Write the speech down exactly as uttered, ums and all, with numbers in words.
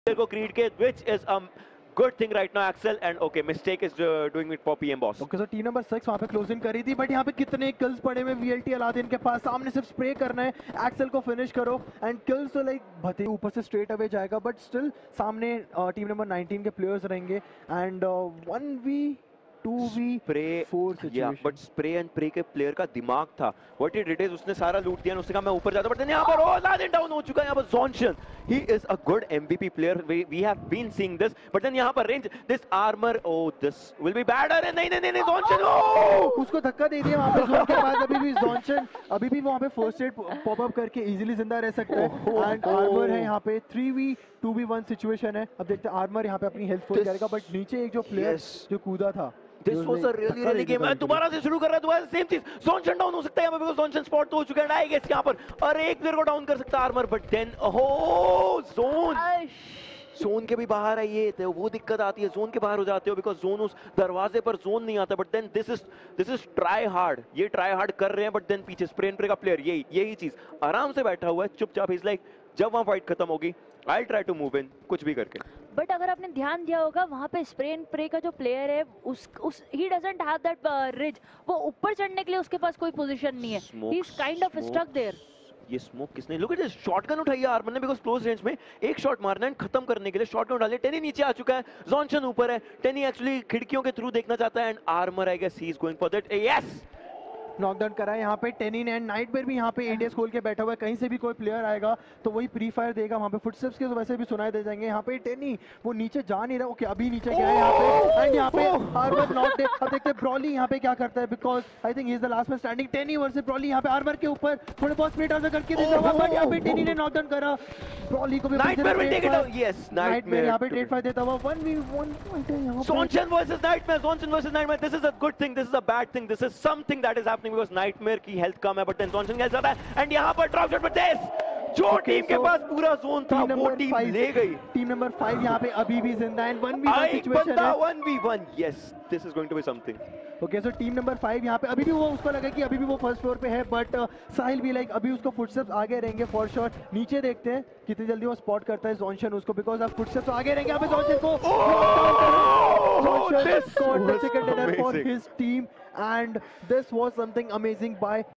को क्रीड के, which is a good thing right now. Axel and okay, mistake is uh, doing it for P M boss. Okay sir team number six वहाँ पे closing करी थी, but यहाँ पे कितने किल्स पड़े हुए V L T अलादीन के पास, सामने सिर्फ स्प्रे करना है, एक्सेल को फिनिश करो एंड किल्स तो लाइक भते ऊपर से स्ट्रेट अवे जाएगा, बट स्टिल सामने टीम नंबर नाइनटीन के प्लेयर्स रहेंगे and one v two v four या बट स्प्रे एंड प्रे के प्लेयर का दिमाग था, व्हाट ही डिड इज उसने सारा लूट दिया, उसने कहा मैं ऊपर जाता, बट यहाँ पर ओ लादेन डाउन हो चुका है। यहाँ पर Johnson, he is a good M V P player, we, we have been seeing this, but then यहाँ पर range, this armor, oh this will be bad, अरे नहीं नहीं नहीं जॉनसन, oh उसको धक्का दे दिया वहाँ पे जोन के बाद, अभी भी जॉनसन अभी भी वहाँ पे फर्स्ट एड पॉप अप करके इजीली जिंदा रह सकता है एंड आर्मर है यहाँ पे three v two v one situation है। अब देखते हैं आर्मर यहाँ पे अपनी हेल्थ फुल करेगा, बट नीचे एक जो प्लेयर जो कूदा था, This was a really really game। मैं दोबारा से शुरू कर रहा है, दोबारा सेम चीज, जॉनसन डाउन हो सकता है यहाँ पे बिकॉज़ जॉनसन स्पॉट तो हो चुका है, आई गेस यहाँ पर, और एक प्लेयर को डाउन कर सकता है armour, but then oh zone zone के भी बाहर है, ये तो वो दिक्कत आती है, जोन के बाहर हो जाते हो बिकॉज जोन उस दरवाजे पर जोन नहीं आता, but then this is this is try hard, ये ट्राई हार्ड कर रहे हैं, बट देन पीछे स्प्रे एंड प्रे का प्लेयर यही यही चीज आराम से बैठा हुआ है चुपचाप, इज लाइक जब वहां फाइट खत्म होगी I try to move in कुछ भी करके। बट अगर आपने ध्यान दिया होगा वहाँ पे स्प्रे एंड प्रे का जो प्लेयर है उस उस he doesn't have that ridge, वो ऊपर चढ़ने के लिए उसके पास कोई पोजीशन नहीं है, he is kind of stuck there. ये स्मोक किसने, लुक एट दिस, शॉटगन उठाई है आर्मर ने बिकॉज़ क्लोज रेंज में एक शॉट मारना है खत्म करने के लिए, शॉटगन डाले, टेनी नीचे आ चुका है, जॉनसन ऊपर है, टेनी एक्चुअली खिड़कियों के थ्रू देखना चाहता है and armour I guess he is going for that, yes knockdown करा है यहाँ पे टेनिन एंड नाइटमेयर भी यहाँ पे एडीएस खोल के बैठा हुआ है, कहीं से भी कोई प्लेयर आएगा तो वही प्री फायर देगा, वहाँ पे फुटस्टेप्स के तो वैसे भी सुनाई दे जाएंगे। यहाँ पे टेनी वो नीचे जा नहीं रहा, ओके अभी नीचे गया है यहाँ पे एंड यहाँ पे आर्मर नॉट डेड। अब देखते हैं ब्रॉली यहाँ पे क्या करता है because I think he is the last man standing, Tenny versus Brawly यहाँ पे आर्मर के ऊपर थोड़े बहुत स्प्लिट आउट करके देता हुआ, बट यहाँ पे टेनी ने नॉकडाउन करा, ब्रॉली को भी Nightmare will take it out, yes Nightmare यहाँ पे ट्रेड फाइट देता हुआ, वन वी वन पॉइंट है यहाँ पे, Johnson versus Nightmare, Johnson versus Nightmare, this is a good thing, this is a bad thing, this is something that is happening because Nightmare की health कम है, but then Johnson health ज्यादा है and यहाँ पर ड्रॉप शॉट पर this जो team के पास पूरा जोन था वो टीम ले गई, टीम नंबर फाइव यहाँ पे अभी भी जिंदा है, वन वी वन सिचुएशन है, one v one, yes this is going to be something. Okay so team number five यहाँ पे अभी भी वो उसको लगा कि अभी भी वो फर्स्ट फ्लोर पे है, बट uh, साहिल भी लाइक अभी उसको फुटस्टेप्स आगे रहेंगे फॉर श्योर, नीचे देखते हैं कितनी जल्दी वो स्पॉट करता है जॉनसन उसको, बिकॉज अब फुटस्टेप्स आगे रहेंगे यहाँ पे जॉनसन को, Johnson scored the second dinner for his team and this was something amazing bye